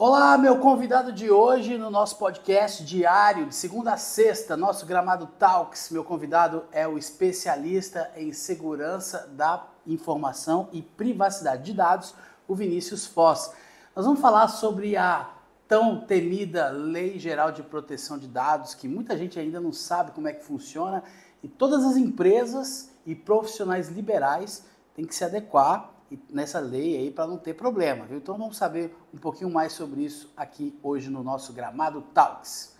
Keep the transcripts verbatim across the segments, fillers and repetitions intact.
Olá, meu convidado de hoje no nosso podcast diário, de segunda a sexta, nosso Gramado Talks. Meu convidado é o especialista em segurança da informação e privacidade de dados, o Vinícius Foz. Nós vamos falar sobre a tão temida Lei Geral de Proteção de Dados, que muita gente ainda não sabe como é que funciona, e todas as empresas e profissionais liberais têm que se adequar nessa lei aí para não ter problema, viu? Então vamos saber um pouquinho mais sobre isso aqui hoje no nosso Gramado Talks.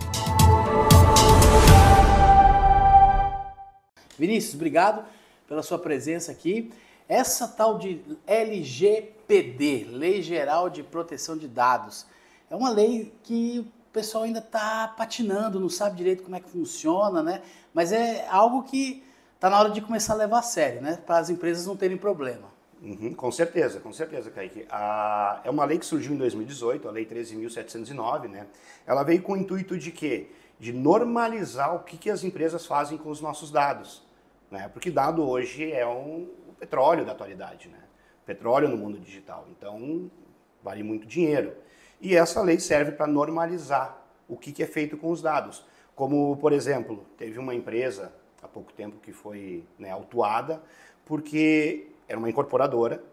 Vinícius, obrigado pela sua presença aqui. Essa tal de L G P D, Lei Geral de Proteção de Dados, é uma lei que o pessoal ainda está patinando, não sabe direito como é que funciona, né? Mas é algo que está na hora de começar a levar a sério, né? Para as empresas não terem problema. Uhum, com certeza, com certeza, Kaique. A, é uma lei que surgiu em dois mil e dezoito, a Lei treze mil setecentos e nove, né? Ela veio com o intuito de quê? De normalizar o que, que as empresas fazem com os nossos dados, né? Porque dado hoje é um, o petróleo da atualidade, né? Petróleo no mundo digital, então vale muito dinheiro. E essa lei serve para normalizar o que, que é feito com os dados. Como, por exemplo, teve uma empresa há pouco tempo que foi, né, autuada porque era uma incorporadora,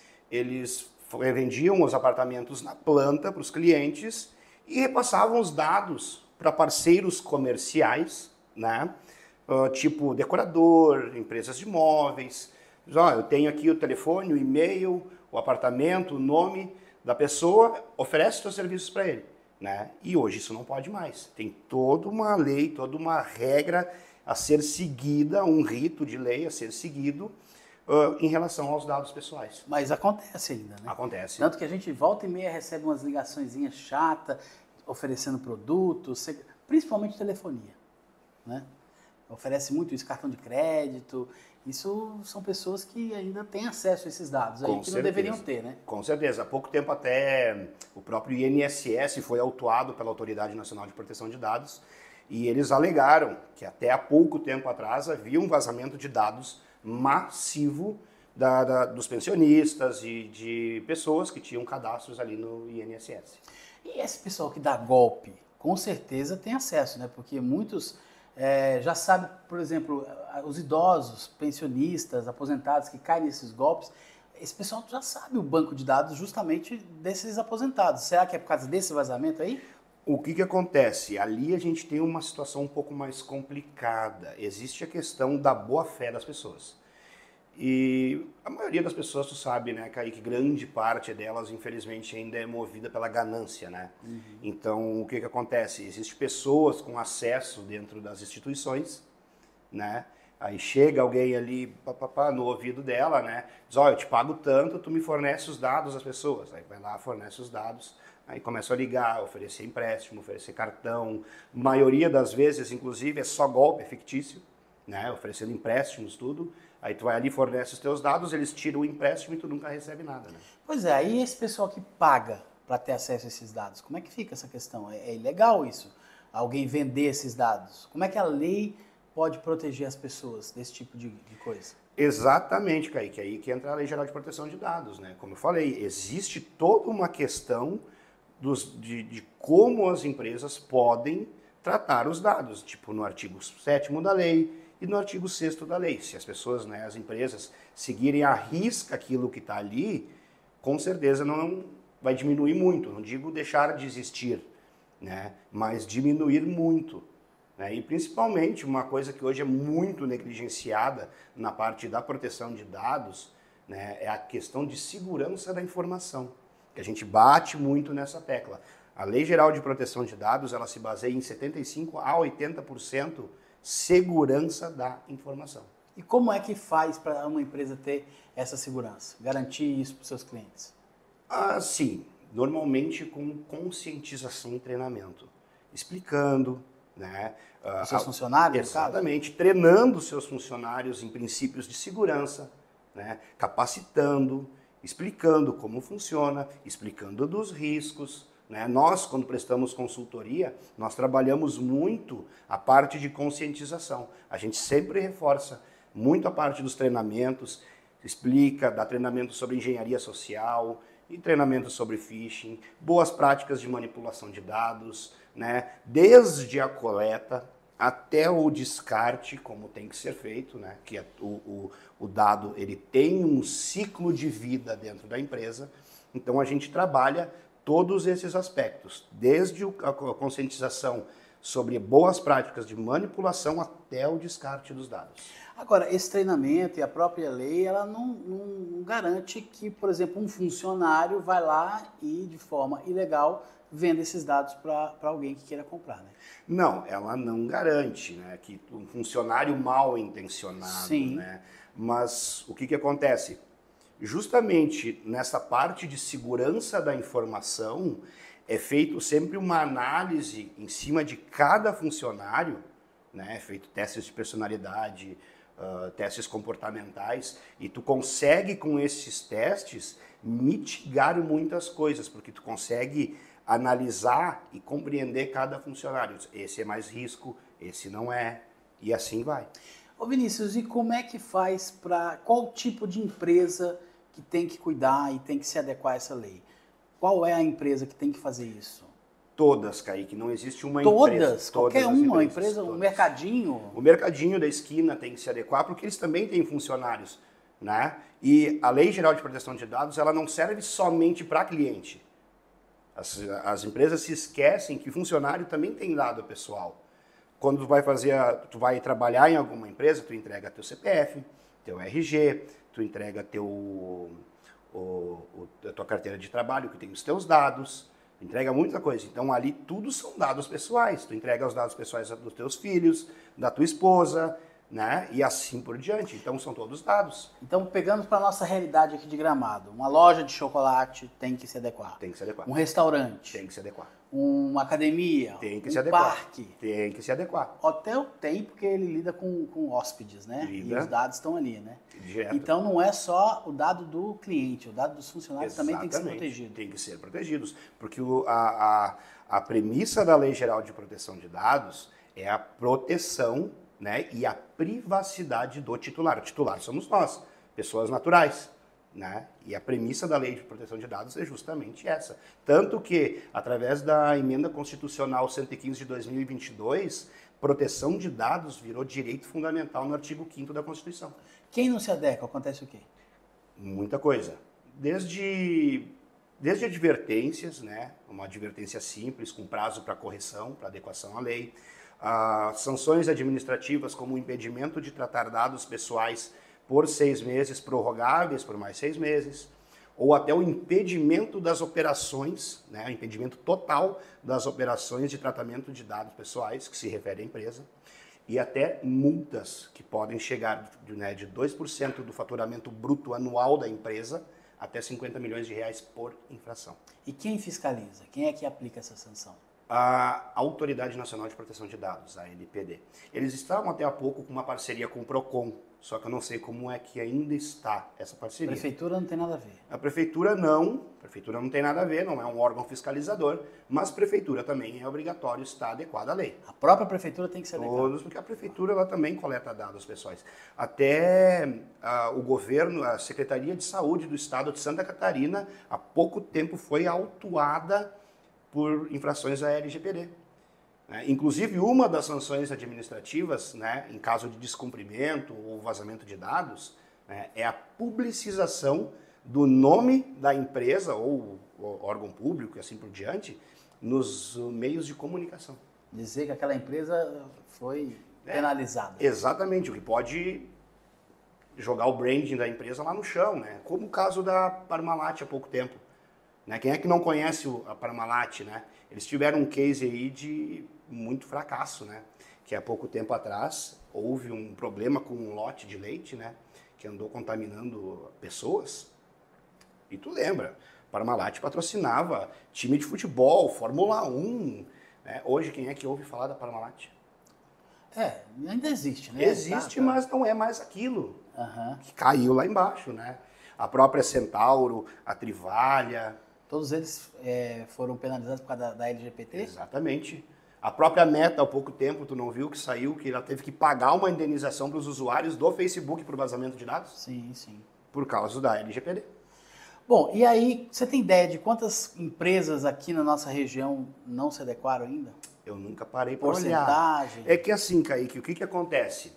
eles vendiam os apartamentos na planta para os clientes e repassavam os dados para parceiros comerciais, né? Uh, tipo decorador, empresas de imóveis. Ó, eu tenho aqui o telefone, o e-mail, o apartamento, o nome da pessoa, oferece seus serviços para ele, né? E hoje isso não pode mais. Tem toda uma lei, toda uma regra a ser seguida, um rito de lei a ser seguido, Uh, em relação aos dados pessoais. Mas acontece ainda, né? Acontece. Tanto que a gente volta e meia recebe umas ligaçõezinhas chatas, oferecendo produtos, principalmente telefonia, né? Oferece muito isso, cartão de crédito. Isso são pessoas que ainda têm acesso a esses dados aí, Com que certeza. não deveriam ter, né? Com certeza. Há pouco tempo até o próprio I N S S foi autuado pela Autoridade Nacional de Proteção de Dados e eles alegaram que até há pouco tempo atrás havia um vazamento de dados massivo da, da, dos pensionistas e de pessoas que tinham cadastros ali no I N S S. E esse pessoal que dá golpe, com certeza tem acesso, né? Porque muitos é, já sabem, por exemplo, os idosos, pensionistas, aposentados que caem nesses golpes, esse pessoal já sabe o banco de dados justamente desses aposentados. Será que é por causa desse vazamento aí? O que que acontece? Ali a gente tem uma situação um pouco mais complicada. Existe a questão da boa-fé das pessoas. E a maioria das pessoas, tu sabe, né, Kaique, grande parte delas, infelizmente, ainda é movida pela ganância, né? Uhum. Então, o que que acontece? Existem pessoas com acesso dentro das instituições, né? Aí chega alguém ali pá, pá, pá, no ouvido dela, né? Diz, ó, eu te pago tanto, tu me fornece os dados das pessoas. Aí vai lá, fornece os dados. Aí começa a ligar, oferecer empréstimo, oferecer cartão. A maioria das vezes, inclusive, é só golpe, é fictício, né? Oferecendo empréstimos, tudo. Aí tu vai ali, fornece os teus dados, eles tiram o empréstimo e tu nunca recebe nada, né? Pois é, aí esse pessoal que paga para ter acesso a esses dados, como é que fica essa questão? É, é ilegal isso? Alguém vender esses dados? Como é que a lei pode proteger as pessoas desse tipo de, de coisa? Exatamente, Kaique. Aí que entra a Lei Geral de Proteção de Dados, né? Como eu falei, existe toda uma questão Dos, de, de como as empresas podem tratar os dados, tipo no artigo sétimo da lei e no artigo sexto da lei. Se as pessoas, né, as empresas, seguirem à risca aquilo que está ali, com certeza não vai diminuir muito. Não digo deixar de existir, né, mas diminuir muito. Né? E principalmente uma coisa que hoje é muito negligenciada na parte da proteção de dados, né, é a questão de segurança da informação. Que a gente bate muito nessa tecla. A Lei Geral de Proteção de Dados, ela se baseia em setenta e cinco a oitenta por cento segurança da informação. E como é que faz para uma empresa ter essa segurança? Garantir isso para os seus clientes? Ah, sim. Normalmente com conscientização e treinamento. Explicando, né? Os seus funcionários, exatamente, treinando os seus funcionários em princípios de segurança, né? Capacitando, explicando como funciona, explicando dos riscos, né? Nós, quando prestamos consultoria, nós trabalhamos muito a parte de conscientização. A gente sempre reforça muito a parte dos treinamentos, explica, dá treinamento sobre engenharia social, e treinamento sobre phishing, boas práticas de manipulação de dados, né? Desde a coleta até o descarte, como tem que ser feito, né? Que é o, o, o dado ele tem um ciclo de vida dentro da empresa, então a gente trabalha todos esses aspectos, desde a conscientização sobre boas práticas de manipulação até o descarte dos dados. Agora, esse treinamento e a própria lei, ela não, não garante que, por exemplo, um funcionário vai lá e, de forma ilegal, venda esses dados para alguém que queira comprar, né? Não, ela não garante, né, que um funcionário mal intencionado, Sim. né? Mas o que que acontece? Justamente nessa parte de segurança da informação, é feito sempre uma análise em cima de cada funcionário, né? É feito testes de personalidade, uh, testes comportamentais, e tu consegue com esses testes mitigar muitas coisas, porque tu consegue analisar e compreender cada funcionário. Esse é mais risco, esse não é, e assim vai. Ô Vinícius, e como é que faz para... Qual tipo de empresa que tem que cuidar e tem que se adequar a essa lei? Qual é a empresa que tem que fazer isso? Todas, Kaique, não existe uma todas? empresa. Todas? Qualquer Todas uma empresas, empresa, todas. um mercadinho? O mercadinho da esquina tem que se adequar, porque eles também têm funcionários, né? E a Lei Geral de Proteção de Dados, ela não serve somente para cliente. As, as empresas se esquecem que funcionário também tem dado pessoal. Quando tu vai fazer, a, tu vai trabalhar em alguma empresa, tu entrega teu C P F, teu R G, tu entrega teu, o, o, a tua carteira de trabalho, que tem os teus dados, entrega muita coisa. Então ali tudo são dados pessoais. Tu entrega os dados pessoais dos teus filhos, da tua esposa, né? E assim por diante. Então são todos dados. Então, pegando para a nossa realidade aqui de Gramado, uma loja de chocolate tem que se adequar. Tem que se adequar. Um restaurante. Tem que se adequar. Uma academia. Tem que um se adequar. parque. Tem que se adequar. Hotel tem, porque ele lida com, com hóspedes, né? Lida. E os dados estão ali, né? Direto. Então não é só o dado do cliente, o dado dos funcionários Exatamente. também tem que ser protegido. Tem que ser protegidos. Porque o, a, a, a premissa da Lei Geral de Proteção de Dados é a proteção, né, e a privacidade do titular. O titular somos nós, pessoas naturais, né? E a premissa da Lei de Proteção de Dados é justamente essa. Tanto que, através da Emenda Constitucional cento e quinze de dois mil e vinte e dois, proteção de dados virou direito fundamental no artigo quinto da Constituição. Quem não se adequa, acontece o quê? Muita coisa. Desde, desde advertências, né? Uma advertência simples, com prazo para correção, para adequação à lei. Ah, sanções administrativas como o impedimento de tratar dados pessoais por seis meses, prorrogáveis por mais seis meses, ou até o impedimento das operações, né, o impedimento total das operações de tratamento de dados pessoais, que se refere à empresa, e até multas que podem chegar de, né, de dois por cento do faturamento bruto anual da empresa até cinquenta milhões de reais por infração. E quem fiscaliza? Quem é que aplica essa sanção? A Autoridade Nacional de Proteção de Dados, a A N P D. Eles estavam até há pouco com uma parceria com o Procon, só que eu não sei como é que ainda está essa A parceria. prefeitura não tem nada a ver. A prefeitura não, a prefeitura não tem nada a ver, não é um órgão fiscalizador, mas a prefeitura também é obrigatório estar adequada à lei. A própria prefeitura tem que se adequar. Todos, porque a prefeitura ela também coleta dados pessoais. Até ah, o governo, a Secretaria de Saúde do Estado de Santa Catarina, há pouco tempo foi autuada por infrações à L G P D. Né? Inclusive, uma das sanções administrativas, né, em caso de descumprimento ou vazamento de dados, né, é a publicização do nome da empresa ou, ou órgão público e assim por diante nos meios de comunicação. Dizer que aquela empresa foi É, penalizada. Exatamente, o que pode jogar o branding da empresa lá no chão, né? Como o caso da Parmalat há pouco tempo. Né? Quem é que não conhece a Parmalat, né? Eles tiveram um case aí de muito fracasso, né? Que há pouco tempo atrás houve um problema com um lote de leite, né? Que andou contaminando pessoas. E tu lembra, Parmalat patrocinava time de futebol, Fórmula um. Né? Hoje, quem é que ouve falar da Parmalat? É, ainda existe, né? Existe, Tá, tá. mas não é mais aquilo. Aham. Que caiu lá embaixo, né? A própria Centauro, a Trivalha. Todos eles é, foram penalizados por causa da, da L G P T? Exatamente. A própria Meta, há pouco tempo, tu não viu que saiu, que ela teve que pagar uma indenização para os usuários do Facebook por vazamento de dados? Sim, sim. Por causa da L G P D. Bom, e aí, você tem ideia de quantas empresas aqui na nossa região não se adequaram ainda? Eu nunca parei para olhar. Porcentagem? É que assim, Kaique, o que, que acontece?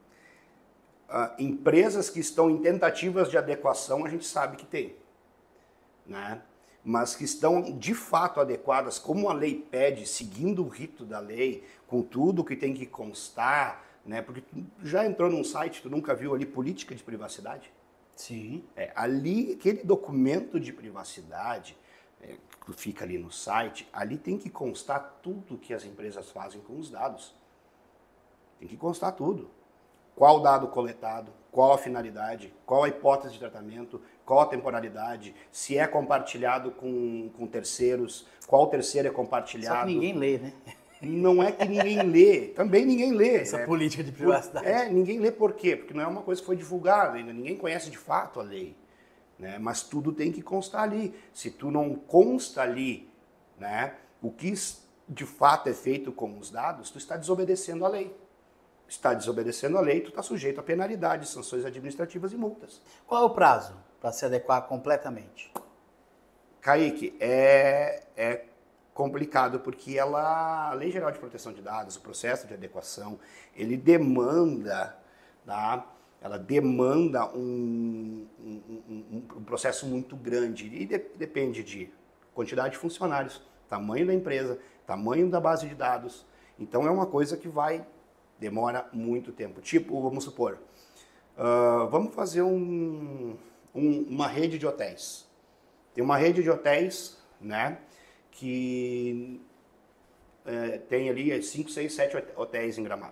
Ah, empresas que estão em tentativas de adequação, a gente sabe que tem, né? Mas que estão de fato adequadas, como a lei pede, seguindo o rito da lei, com tudo que tem que constar, né? Porque tu já entrou num site, tu nunca viu ali política de privacidade? Sim. É, ali, aquele documento de privacidade, é, que fica ali no site, ali tem que constar tudo que as empresas fazem com os dados. Tem que constar tudo. Qual dado coletado, qual a finalidade, qual a hipótese de tratamento, qual a temporalidade, se é compartilhado com, com terceiros, qual terceiro é compartilhado. Só que ninguém lê, né? Não é que ninguém lê, também ninguém lê. Essa né? política de privacidade. Por, é, ninguém lê por quê? Porque não é uma coisa que foi divulgada ainda, ninguém conhece de fato a lei. Né? Mas tudo tem que constar ali. Se tu não consta ali, né, o que de fato é feito com os dados, tu está desobedecendo a lei. Está desobedecendo a lei, tu está sujeito a penalidades, sanções administrativas e multas. Qual é o prazo para se adequar completamente? Kaique, é, é complicado porque ela, a Lei Geral de Proteção de Dados, o processo de adequação, ele demanda, tá? Ela demanda um, um, um, um processo muito grande e de, depende de quantidade de funcionários, tamanho da empresa, tamanho da base de dados. Então é uma coisa que vai, demora muito tempo. Tipo, vamos supor, uh, vamos fazer um, um, uma rede de hotéis. Tem uma rede de hotéis, né, que é, tem ali cinco, seis, sete hotéis em Gramado,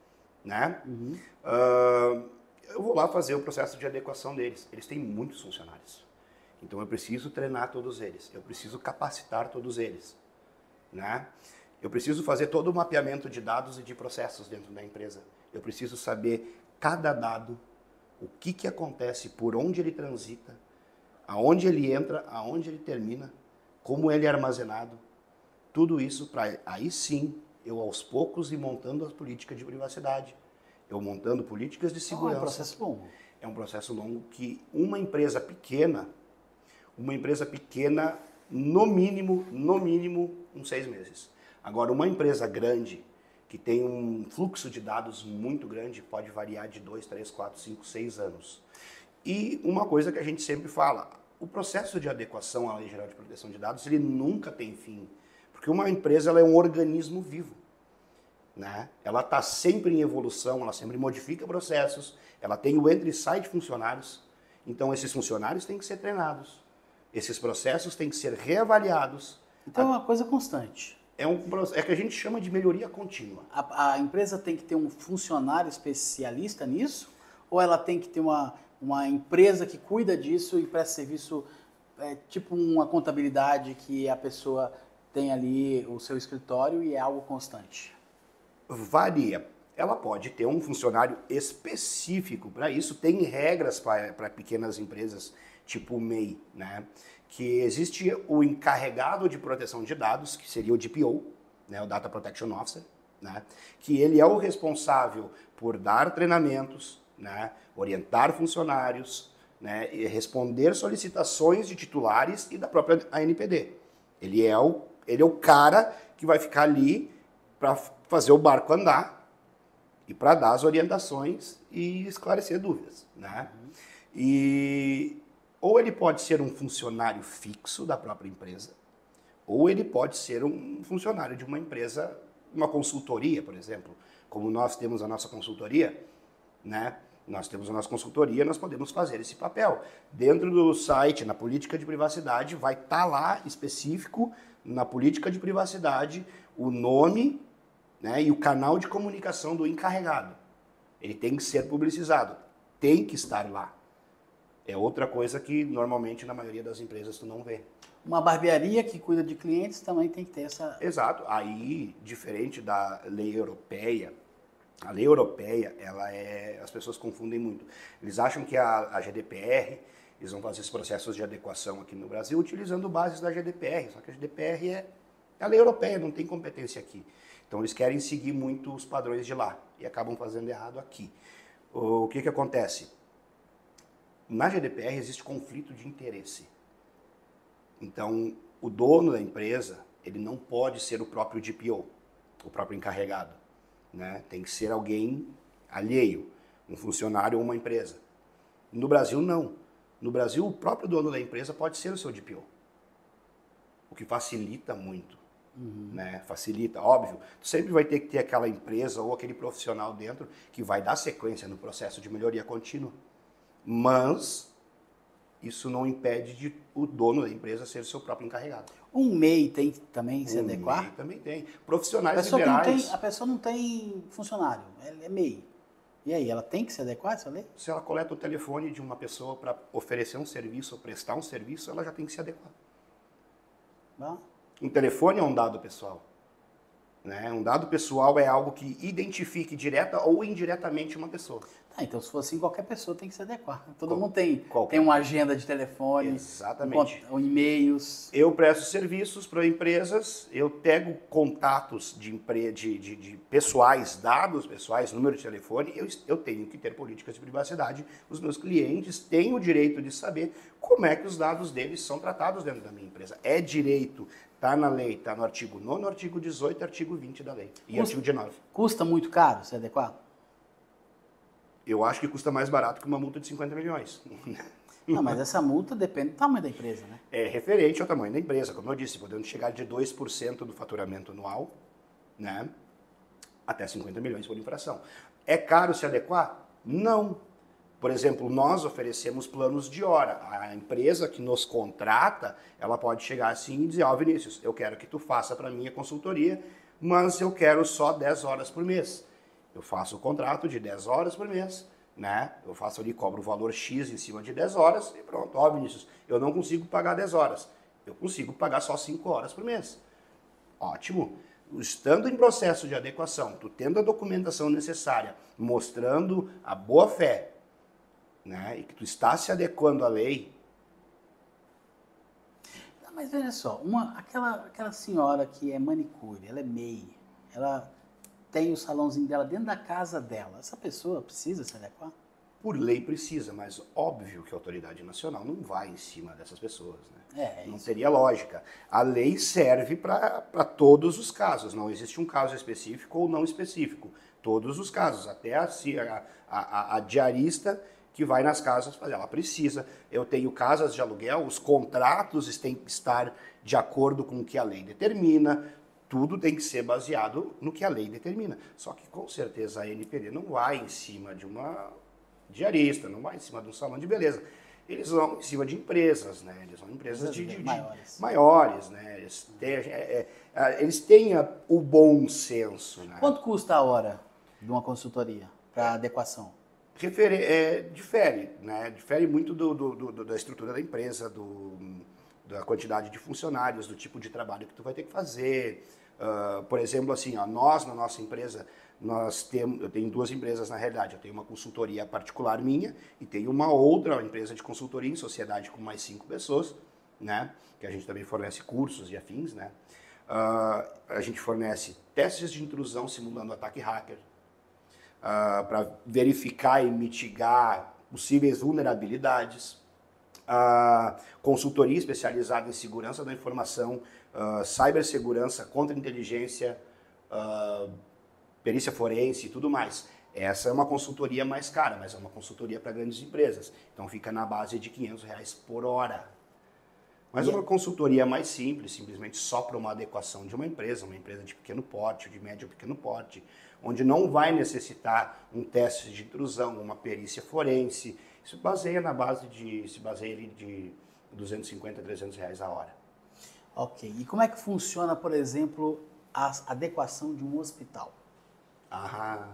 né? Uhum. Uh, eu vou lá fazer o processo de adequação deles. Eles têm muitos funcionários, então eu preciso treinar todos eles, eu preciso capacitar todos eles, né? Eu preciso fazer todo o mapeamento de dados e de processos dentro da empresa. Eu preciso saber cada dado, o que que acontece, por onde ele transita, aonde ele entra, aonde ele termina, como ele é armazenado, tudo isso para aí sim eu aos poucos ir montando a política de privacidade, eu montando políticas de segurança. Oh, é um processo longo. É um processo longo que uma empresa pequena, uma empresa pequena, no mínimo, no mínimo, uns seis meses. Agora, uma empresa grande, que tem um fluxo de dados muito grande, pode variar de dois, três, quatro, cinco, seis anos. E uma coisa que a gente sempre fala, o processo de adequação à Lei Geral de Proteção de Dados, ele nunca tem fim. Porque uma empresa ela é um organismo vivo. Né? Ela está sempre em evolução, ela sempre modifica processos, ela tem o entra e sai de funcionários. Então, esses funcionários têm que ser treinados. Esses processos têm que ser reavaliados. Então, é uma coisa constante. É, um, é que a gente chama de melhoria contínua. A, a empresa tem que ter um funcionário especialista nisso? Ou ela tem que ter uma, uma empresa que cuida disso e presta serviço, é, tipo uma contabilidade que a pessoa tem ali o seu escritório e é algo constante? Varia. Ela pode ter um funcionário específico para isso. Tem regras para pequenas empresas, tipo o M E I, né? Que existe o encarregado de proteção de dados, que seria o D P O, né, o Data Protection Officer, né, que ele é o responsável por dar treinamentos, né, orientar funcionários, né, e responder solicitações de titulares e da própria A N P D. Ele é o, ele é o cara que vai ficar ali para fazer o barco andar e para dar as orientações e esclarecer dúvidas. Né? Uhum. E... Ou ele pode ser um funcionário fixo da própria empresa, ou ele pode ser um funcionário de uma empresa, uma consultoria, por exemplo. Como nós temos a nossa consultoria, né? Nós temos a nossa consultoria, nós podemos fazer esse papel. Dentro do site, na política de privacidade, vai estar lá específico, na política de privacidade, o nome, né, e o canal de comunicação do encarregado. Ele tem que ser publicizado, tem que estar lá. É outra coisa que normalmente na maioria das empresas tu não vê. Uma barbearia que cuida de clientes também tem que ter essa... Exato. Aí, diferente da lei europeia, a lei europeia, ela é... as pessoas confundem muito. Eles acham que a, a G D P R, eles vão fazer esses processos de adequação aqui no Brasil utilizando bases da G D P R, só que a G D P R é, é a lei europeia, não tem competência aqui. Então eles querem seguir muito os padrões de lá e acabam fazendo errado aqui. O que que acontece? Na G D P R existe conflito de interesse. Então, o dono da empresa, ele não pode ser o próprio D P O, o próprio encarregado, né? Tem que ser alguém alheio, um funcionário ou uma empresa. No Brasil, não. No Brasil, o próprio dono da empresa pode ser o seu D P O, o que facilita muito. Uhum. Né? Facilita, óbvio. Tu sempre vai ter que ter aquela empresa ou aquele profissional dentro que vai dar sequência no processo de melhoria contínua. Mas isso não impede de o dono da empresa ser o seu próprio encarregado. Um M E I tem também se um adequar? M E I também tem. Profissionais a pessoa liberais... Que não tem, a pessoa não tem funcionário, é M E I. E aí, ela tem que se adequar a essa lei? Se ela coleta o telefone de uma pessoa para oferecer um serviço ou prestar um serviço, ela já tem que se adequar. Bom. Um telefone é um dado pessoal. Né? Um dado pessoal é algo que identifique direta ou indiretamente uma pessoa. Tá, então se for assim, qualquer pessoa tem que se adequar. Todo Qual, mundo tem, qualquer. tem uma agenda de telefone, Exatamente. Um, e-mails. Eu presto serviços para empresas, eu pego contatos de, empre... de, de, de pessoais, dados pessoais, número de telefone, eu, eu tenho que ter políticas de privacidade. Os meus clientes têm o direito de saber como é que os dados deles são tratados dentro da minha empresa. É direito. Está na lei, está no artigo nono, artigo dezoito, artigo vinte da lei. E custa, artigo dezenove. Custa muito caro se adequar? Eu acho que custa mais barato que uma multa de cinquenta milhões. Não, mas essa multa depende do tamanho da empresa, né? É referente ao tamanho da empresa. Como eu disse, podendo chegar de dois por cento do faturamento anual, né, até cinquenta milhões por infração. É caro se adequar? Não. Por exemplo, nós oferecemos planos de hora. A empresa que nos contrata, ela pode chegar assim e dizer, ó, oh, Vinícius, eu quero que tu faça para mim a consultoria, mas eu quero só dez horas por mês. Eu faço o contrato de dez horas por mês, né? Eu faço ali, cobro o valor X em cima de dez horas e pronto. Ó, oh, Vinícius, eu não consigo pagar dez horas. Eu consigo pagar só cinco horas por mês. Ótimo. Estando em processo de adequação, tu tendo a documentação necessária, mostrando a boa fé, né, e que tu está se adequando à lei. Não, mas veja só, uma, aquela, aquela senhora que é manicure, ela é M E I, ela tem o salãozinho dela dentro da casa dela, essa pessoa precisa se adequar? Por lei precisa, mas óbvio que a autoridade nacional não vai em cima dessas pessoas. Né? É, não isso. teria lógica. A lei serve para todos os casos, não existe um caso específico ou não específico. Todos os casos, até a, a, a, a diarista que vai nas casas fazer. Ela precisa. Eu tenho casas de aluguel, os contratos têm que estar de acordo com o que a lei determina, tudo tem que ser baseado no que a lei determina. Só que, com certeza, a N P D não vai em cima de uma diarista, não vai em cima de um salão de beleza. Eles vão em cima de empresas, né? Eles vão em empresas de, de, de maiores. maiores, né? Eles têm, é, é, eles têm a, o bom senso, né? Quanto custa a hora de uma consultoria para adequação? Refere, é, difere, né? Difere muito do, do, do, da estrutura da empresa, do, da quantidade de funcionários, do tipo de trabalho que tu vai ter que fazer. Uh, por exemplo, assim, ó, nós na nossa empresa, nós temos, eu tenho duas empresas na realidade. Eu tenho uma consultoria particular minha e tenho uma outra empresa de consultoria em sociedade com mais cinco pessoas, né? Que a gente também fornece cursos e afins, né? Uh, a gente fornece testes de intrusão simulando ataque hacker. Uh, para verificar e mitigar possíveis vulnerabilidades, uh, consultoria especializada em segurança da informação, uh, cibersegurança, contra-inteligência, uh, perícia forense e tudo mais. Essa é uma consultoria mais cara, mas é uma consultoria para grandes empresas. Então fica na base de quinhentos reais por hora. Mas uma consultoria mais simples, simplesmente só para uma adequação de uma empresa, uma empresa de pequeno porte, de médio ou pequeno porte, onde não vai necessitar um teste de intrusão, uma perícia forense. Isso baseia na base de, se baseia ali de duzentos e cinquenta, trezentos reais a hora. Ok. E como é que funciona, por exemplo, a adequação de um hospital? Ah,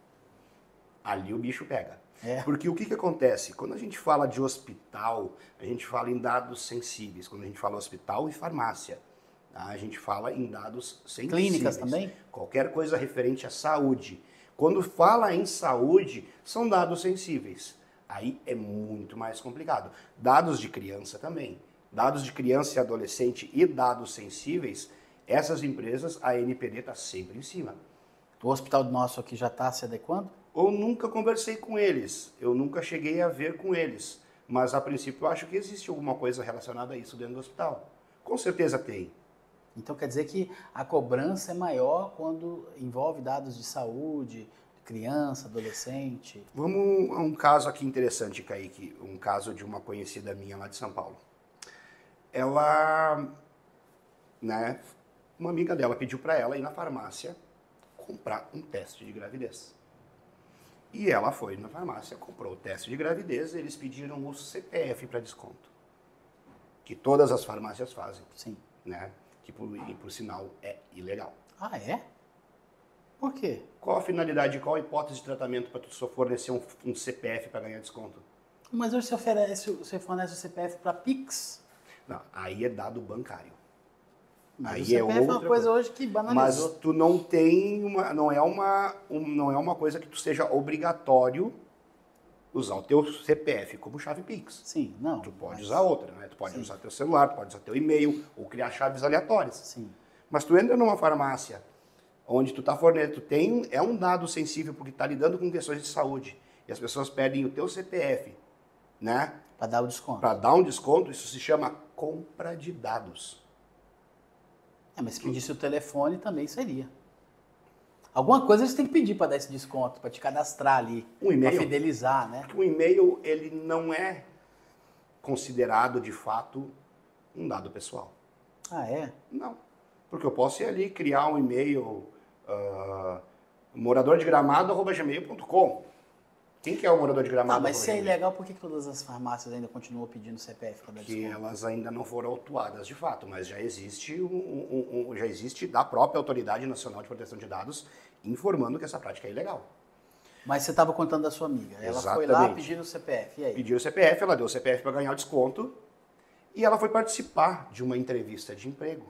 ali o bicho pega. É. Porque o que, que acontece? Quando a gente fala de hospital, a gente fala em dados sensíveis. Quando a gente fala hospital e farmácia, tá? A gente fala em dados sensíveis. Clínicas também? Qualquer coisa referente à saúde. Quando fala em saúde, são dados sensíveis. Aí é muito mais complicado. Dados de criança também. Dados de criança e adolescente e dados sensíveis, essas empresas, a N P D está sempre em cima. O hospital nosso aqui já está se adequando? Eu nunca conversei com eles, eu nunca cheguei a ver com eles, Mas, a princípio, eu acho que existe alguma coisa relacionada a isso dentro do hospital. Com certeza tem. Então quer dizer que a cobrança é maior quando envolve dados de saúde, criança, adolescente. Vamos a um caso aqui interessante, Kaique. Um caso de uma conhecida minha lá de São Paulo. Ela, né, uma amiga dela pediu para ela ir na farmácia comprar um teste de gravidez. E ela foi na farmácia, comprou o teste de gravidez, eles pediram o C P F para desconto. Que todas as farmácias fazem. Sim. Né? Que por, por sinal é ilegal. Ah, é? Por quê? Qual a finalidade, qual a hipótese de tratamento para tu só fornecer um, um C P F para ganhar desconto? Mas hoje você oferece, você fornece o C P F para Pix? Não, aí é dado bancário. Mas aí o C P F é é outra uma coisa hoje que banalizou. Mas tu não tem uma, não é uma, um, não é uma coisa que tu seja obrigatório usar o teu C P F como chave Pix. Sim, não. Tu pode mas... usar outra, né? Tu pode Sim. usar teu celular, tu pode usar teu e-mail ou criar chaves aleatórias. Sim. Mas tu entra numa farmácia onde tu tá fornecendo, tu tem, é um dado sensível porque tá lidando com questões de saúde e as pessoas pedem o teu C P F, né? Para dar o desconto. Para dar um desconto, isso se chama compra de dados. É, mas se pedisse o telefone também seria. Alguma coisa eles têm que pedir para dar esse desconto, para te cadastrar ali, um e-mail, para fidelizar, né? Porque o e-mail, ele não é considerado, de fato, um dado pessoal. Ah, é? Não. Porque eu posso ir ali criar um e-mail uh, morador de gramado arroba gmail ponto com. Quem que é o morador de gramado? Ah, mas se é ilegal, por que todas as farmácias ainda continuam pedindo C P F para dar Que desconto? elas ainda não foram autuadas de fato, mas já existe, um, um, um, já existe da própria Autoridade Nacional de Proteção de Dados informando que essa prática é ilegal. Mas você estava contando da sua amiga. Ela Exatamente. foi lá pedindo o C P F, e aí? Pediu o C P F, ela deu o C P F para ganhar o desconto e ela foi participar de uma entrevista de emprego.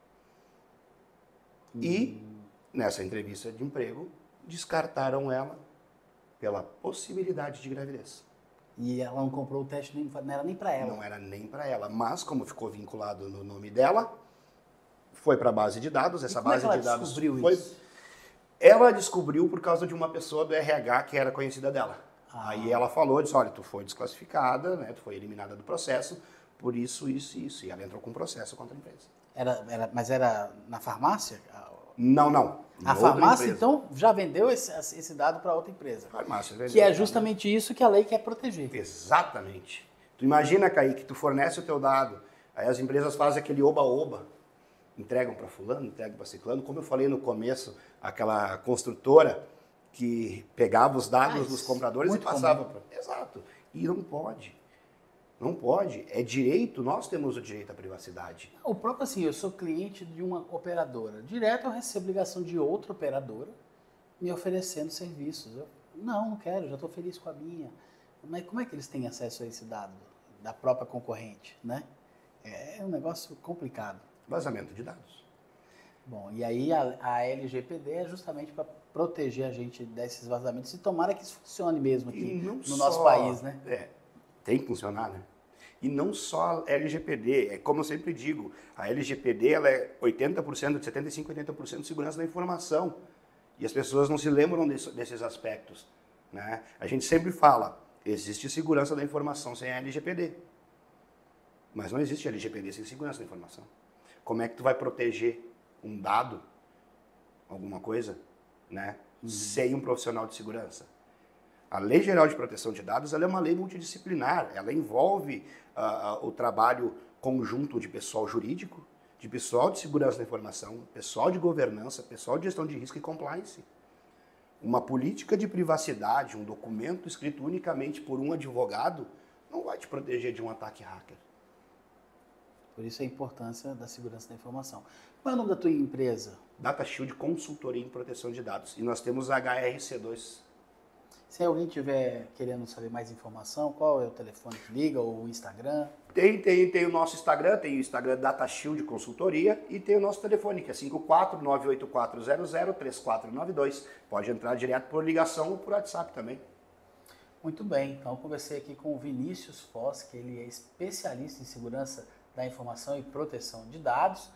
Hum. E nessa entrevista de emprego, descartaram ela pela possibilidade de gravidez. E ela não comprou o teste, nem, não era nem para ela. Não era nem para ela, mas como ficou vinculado no nome dela, foi para a base de dados, essa e como base é que ela de dados descobriu foi... isso? Ela descobriu por causa de uma pessoa do R H que era conhecida dela. Ah. Aí ela falou, disse, olha, tu foi desclassificada, né, tu foi eliminada do processo, por isso, isso e isso. E ela entrou com um processo contra a empresa. Era, era, mas era na farmácia? Não, não. A farmácia, então, já vendeu esse, esse dado para outra empresa. A farmácia vendeu. Que é justamente isso que a lei quer proteger. Exatamente. Tu imagina, Kaique, que tu fornece o teu dado, aí as empresas fazem aquele oba-oba, entregam para fulano, entregam para ciclano. Como eu falei no começo, aquela construtora que pegava os dados ah, dos compradores e passava para... Exato. E não pode. Não pode. É direito, nós temos o direito à privacidade. O próprio assim, eu sou cliente de uma operadora. Direto eu recebo ligação de outra operadora me oferecendo serviços. Eu, não, não quero, já estou feliz com a minha. Mas como é que eles têm acesso a esse dado da própria concorrente, né? É um negócio complicado. Vazamento de dados. Bom, e aí a, a L G P D é justamente para proteger a gente desses vazamentos e tomara que isso funcione mesmo aqui no só, nosso país, né? É, tem que funcionar, né? E não só a L G P D, é como eu sempre digo, a L G P D ela é oitenta por cento, de setenta e cinco por cento, oitenta por cento de segurança da informação. E as pessoas não se lembram desse, desses aspectos, né? A gente sempre fala, existe segurança da informação sem a L G P D. Mas não existe L G P D sem segurança da informação. Como é que tu vai proteger um dado, alguma coisa, né, uhum. sem um profissional de segurança? A Lei Geral de Proteção de Dados ela é uma lei multidisciplinar, ela envolve uh, uh, o trabalho conjunto de pessoal jurídico, de pessoal de segurança da informação, pessoal de governança, pessoal de gestão de risco e compliance. Uma política de privacidade, um documento escrito unicamente por um advogado, não vai te proteger de um ataque hacker. Por isso a importância da segurança da informação. Qual é o nome da tua empresa? DataShield Consultoria em Proteção de Dados. E nós temos a H R C dois. Se alguém estiver querendo saber mais informação, qual é o telefone que liga ou o Instagram? Tem, tem, tem o nosso Instagram, tem o Instagram DataShield Consultoria e tem o nosso telefone, que é cinco quatro nove oito quatro zero zero três quatro nove dois. Pode entrar direto por ligação ou por WhatsApp também. Muito bem, então eu conversei aqui com o Vinícius Foz, que ele é especialista em segurança da informação e proteção de dados,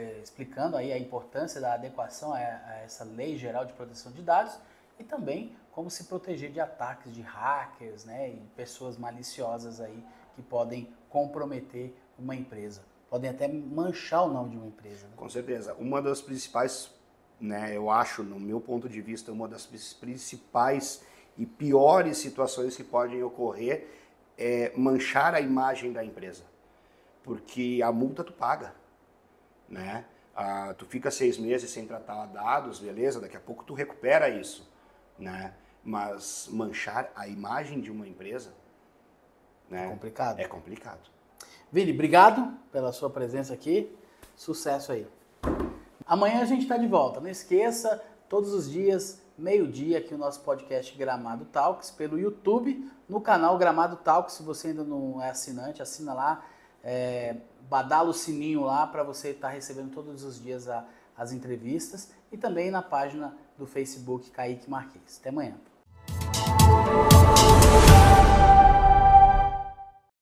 explicando aí a importância da adequação a essa Lei Geral de Proteção de Dados e também como se proteger de ataques de hackers, né, e pessoas maliciosas aí que podem comprometer uma empresa. Podem até manchar o nome de uma empresa. Né? Com certeza. Uma das principais, né, eu acho, no meu ponto de vista, uma das principais e piores situações que podem ocorrer é manchar a imagem da empresa. Porque a multa tu paga, né? Ah, tu fica seis meses sem tratar dados, beleza? Daqui a pouco tu recupera isso, né? Mas manchar a imagem de uma empresa, né? É complicado. É complicado. Vini, obrigado pela sua presença aqui. Sucesso aí. Amanhã a gente está de volta. Não esqueça, todos os dias, meio-dia, aqui o nosso podcast Gramado Talks pelo YouTube, no canal Gramado Talks. Se você ainda não é assinante, assina lá, é, badala o sininho lá para você estar tá recebendo todos os dias a, as entrevistas e também na página do Facebook Kaique Marques. Até amanhã.